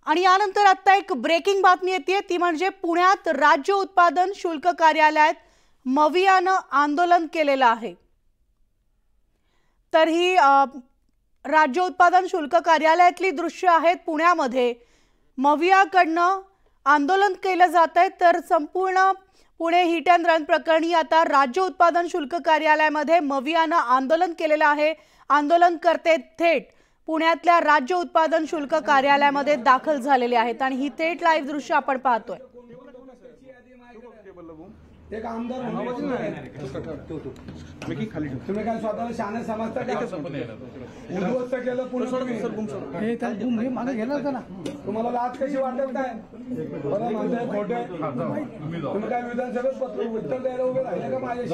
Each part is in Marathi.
आणि यानंतर आता एक ब्रेकिंग बातमी येते, ती म्हणजे पुण्यात राज्य उत्पादन शुल्क कार्यालयात मवियानं आंदोलन केलेलं आहे। तर ही राज्य उत्पादन शुल्क कार्यालयातली दृश्य आहेत। पुण्यामध्ये मवियाकडनं आंदोलन केलं जात आहे। तर संपूर्ण पुणे हिट अँड रन प्रकरणी आता राज्य उत्पादन शुल्क कार्यालयामध्ये मवियानं आंदोलन केलेलं आहे। आंदोलनकर्ते थेट पुण्यातल्या राज्य उत्पादन शुल्क कार्यालयामध्ये दाखल झालेले आहेत आणि ही थेट लाईव्ह दृश्य आपण पाहतोय। एक आमदार तुम्ही काय स्वतःला शहाणे समजता का? उद्ध्वस्त केलं पुणे मागे गेला होता ना, तुम्हाला लाज कशी वाटत काय? मला म्हणताय खोटे, तुम्ही काय विधानसभेत पत्र उत्तर द्यायला उभे राहिले का माझ्याशी?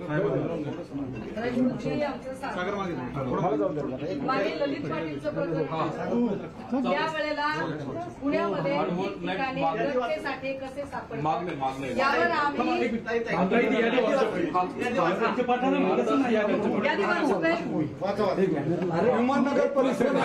ललित पाटीलचं प्रकरण त्यावेळेला पुण्यामध्ये रस्त्यासाठी कसे सापडले यावर आम्ही अहमदनगर परिसर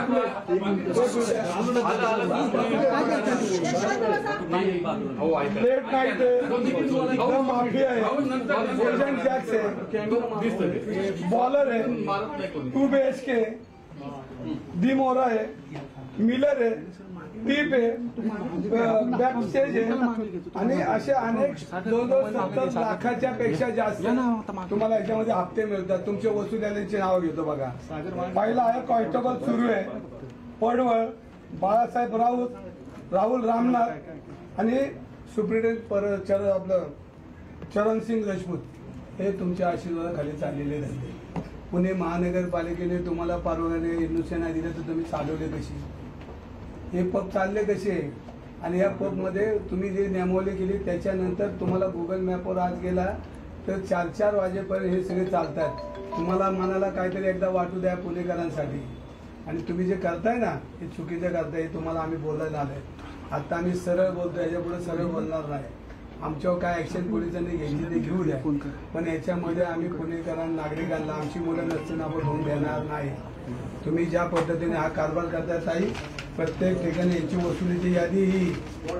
लेट नाईट माफिया आहे, एजंट जॅक्स आहे, बॉलर आहे, 2 BHK, दिमोरा आहे, मिलर आहे, टीप आहे, बॅक स्टेज आहे आणि असे अनेक जवळजवळ 70 लाखाच्या पेक्षा जास्त तुम्हाला याच्यामध्ये हप्ते मिळतात। तुमचे वसुलीचे नाव घेतो बघा। पहिला आहे कॉन्स्टेबल सुरू आहे, पडवळ, बाळासाहेब राऊत, राहुल रामनाथ आणि सुप्रिटेंडेंट आपलं चरणसिंग राजपूत, हे तुमच्या आशीर्वादाखाली चाललेले धंदे। पुणे महानगरपालिकेने तुम्हाला परवाने इन्व्हेस्टमेंट नाही दिले तर तुम्ही चालवले कशी? हे पब चालले कसे? आणि या पब मध्ये तुम्ही जे नियमावली केली त्याच्यानंतर तुम्हाला गुगल मॅपवर आज गेला तर 4-4 वाजेपर्यंत हे सगळे चालतात। तुम्हाला मनाला काहीतरी एकदा वाटू द्या पुणेकरांसाठी। आणि तुम्ही जे करताय ना हे चुकीचं करताय, हे तुम्हाला आम्ही बोलायला आलोय। आता आम्ही सरळ बोलतो, याच्या पुढे सरळ बोलणार नाही। आमच्यावर काय ऍक्शन पोलिसांनी घ्यायची ते घेऊ द्या, पण याच्यामध्ये आम्ही पुणेकरांना, नागरिकांना आमची मुलं नसताना आपण होऊन देणार नाही। तुम्ही ज्या पद्धतीने हा कारभार करताय ताई, प्रत्येक ठिकाणी याची वसुलीची यादी ही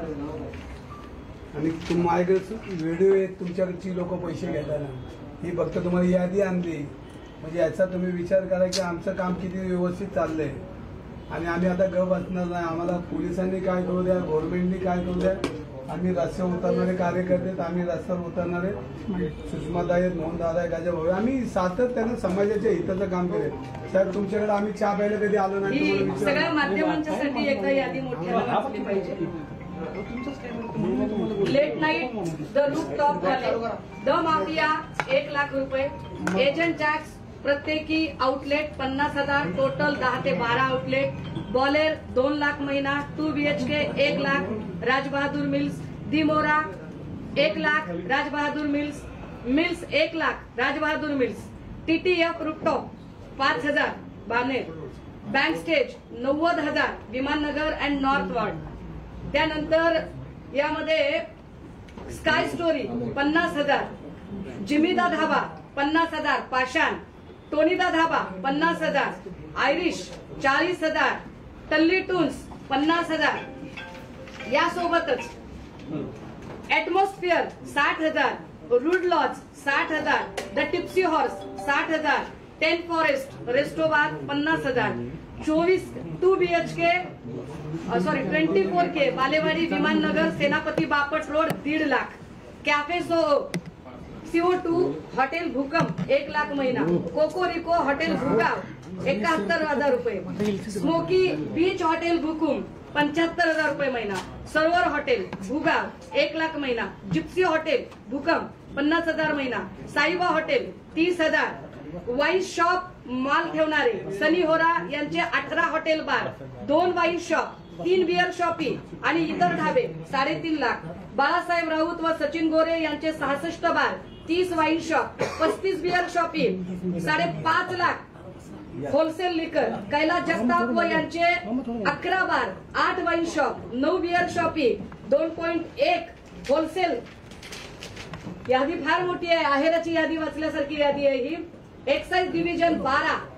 आणि माझ्याकडे व्हिडिओ आहेत तुमच्याकडची लोक पैसे घेताना, ही फक्त तुम्हाला यादी आणली म्हणजे याचा तुम्ही विचार करा की आमचं काम किती व्यवस्थित चाललंय। आणि आम्ही आता गप बसणार नाही। आम्हाला पोलिसांनी काय करू द्या, गव्हर्नमेंटनी काय करू द्या, आम्ही रस्त्यावर उतरणारे कार्यकर्ते, आम्ही रस्त्यावर उतरणारे सुषमाताई, मोहनदादा, गाजाभाऊ, आम्ही सातत्यानं समाजाच्या हिताचं काम केलं। साहेब तुमच्याकडे आम्ही चहा प्यायला कधी आलो नाही, सगळ्या माध्यमांच्यासाठी एकदा यादी मोठी वाचली पाहिजे। लेट नाईट, द रूफटॉप वाले, द माफिया 1 लाख रुपये, एजंट जॅक्स प्रत्येकी आउटलेट 50,000, टोटल 10 ते 12 आउटलेट, बॉलेर 2 लाख महिना, 2 BHK 1 lakh, Rajbahadur mills, Dimora 1 lakh, Rajbahadur mills, mills 1 lakh, Rajbahadur mills, TTF rooftop 5,000 Baner, bank stage 90,000 Vimannagar and north ward. त्यानंतर यामध्ये स्काय स्टोरी 50,000, जिमीदा धाबा 50,000, पाषाण, टोनीदा धाबा 50,000, आयरिश 40,000, टल्ली टून्स 50,000, यासोबतच atmosphere 60,000, rude lodge 60,000, the tipsy horse 60,000, 10 forest restobar 50,000, 2 BHK 24K Balewadi Vimannagar Senapati Bapat road 1.5 lakh, cafe CO2 hotel Bhukamp 1 lakh महिना, कोकोरिको हॉटेल भूगाव 71,000 रुपये, स्मोकी बीच हॉटेल भूकुम 75,000 रुपये महिना, सरोवर हॉटेल भूगाव 1 लाख महिना, जिप्सी हॉटेल भूकंप 50,000 महिना, साईबा हॉटेल 30,000, वाईन शॉप माल ठेवणारे सनी होरा यांचे 18 hotel bar, 2 wine shop, 3 beer shoppe आणि इतर ढाबे 3.5 लाख, बाळासाहेब राऊत व सचिन गोरे यांचे 66 bar, 30 wine shop, 35 beer shoppe 5.5 lakh, wholesale liquor Kailas Jagtap व यांचे 11 bar, 8 wine shop, 9 beer shoppe, 2.1 wholesale. यादी फार मोठी आहे, आहेराची यादी वाचल्यासारखी यादी आहे ही। एक्साइज डिव्हिजन 12,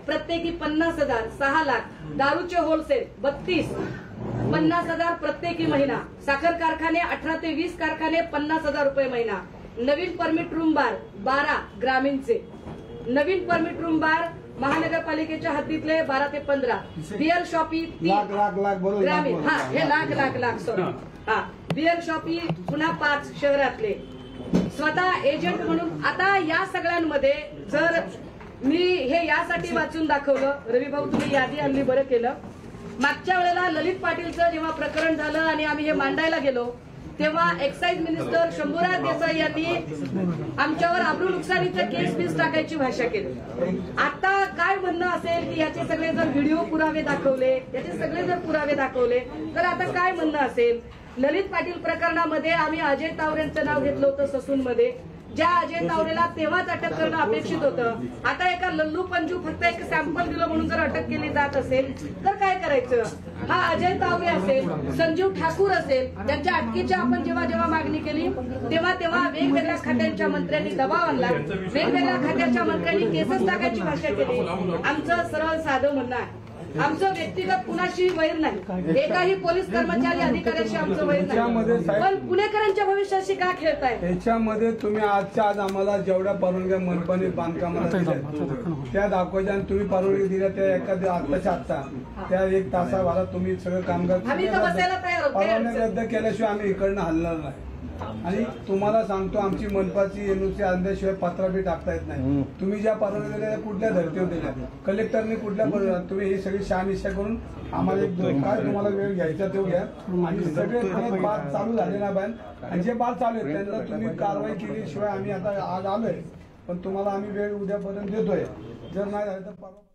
प्रत्येकी 50,000, 6 लाख. दारूचे होलसेल 32, 50,000 प्रत्येकी महिना. साखर कारखाने 18 ते 20 कारखाने 50,000 रुपये महिना. नवीन परमिट रूम बार 12 ग्रामीणचे. नवीन परमिट रूम बार महानगरपालिकेच्या हद्दीतले 12 ते 15. बिअर शॉपी ग्रामीण. हा, हे लाख सॉरी. हा, बिअर शॉपी पुन्हा 5 शहरातले. स्वतः एजंट म्हणून. आता या सगळ्यांमध्ये जर मी हे यासाठी वाचून दाखवलं, रवी भाऊ तुम्ही यादी आणली, बरं केलं. मागच्या वेळेला ललित पाटीलचं जेव्हा प्रकरण झालं आणि आम्ही हे मांडायला गेलो तेव्हा एक्साईज मिनिस्टर शंभूराज देसाई यांनी आमच्यावर आबरू नुकसानीचं केस बीस टाकायची भाषा केली. आता काय म्हणणं असेल की याचे सगळे जर व्हिडिओ पुरावे दाखवले, याचे सगळे जर पुरावे दाखवले तर आता काय म्हणणं असेल. ललित पाटील प्रकरणामध्ये आम्ही अजय तावरेंचं नाव घेतलं होतं ससूनमध्ये. ज्या अजय तावरेला तेव्हाच अटक करणं अपेक्षित होतं. आता एका लल्लू पंजू फक्त एक सॅम्पल दिलं म्हणून जर अटक केली जात असेल तर काय करायचं. हा अजय तावरे असेल, संजीव ठाकूर असेल, त्यांच्या अटकेची आपण जेव्हा मागणी केली तेव्हा वेगवेगळ्या खात्यांच्या मंत्र्यांनी दबाव आणला, वेगवेगळ्या खात्याच्या मंत्र्यांनी केसेस टाकायची भाषा केली. आमचं सरळ साधं म्हणणं आहे, आमचं व्यक्तिगत कुणाशी वैर नाही, एकाही पोलीस कर्मचारी अधिकाऱ्याशी आमचं वैर नाही, पण पुणेकरांच्या भविष्याशी का खेळताय. याच्यामध्ये तुम्ही आजच्या आज आम्हाला जेवढ्या परवानग्या मनपाने बांधकामाला दिल्या त्या दाखवायच्या आणि तुम्ही परवानगी दिल्या त्या एखाद्या आत्ताच्या आत्ता त्या 1 तासाभरात तुम्ही सगळं कामगार परवानगी रद्द केल्याशिवाय आम्ही इकडनं हलणार नाही. आणि तुम्हाला सांगतो आमची मनपाची एनओसी आणल्याशिवाय पत्रा बी टाकता येत नाही. तुम्ही ज्या परवानगी दिल्या त्या कुठल्या धर्तीवर दिल्या, कलेक्टरने कुठल्या, तुम्ही ही सगळी शहानिशा करून आम्हाला काय तुम्हाला वेळ घ्यायचा तो घ्या. आणि सगळे बाद चालू झाले ना बाहेर, आणि जे बाद चालू आहेत त्यांना तुम्ही कारवाई केल्याशिवाय आम्ही आता आज आलोय, पण तुम्हाला आम्ही वेळ उद्यापर्यंत देतोय. जर नाही झालं तर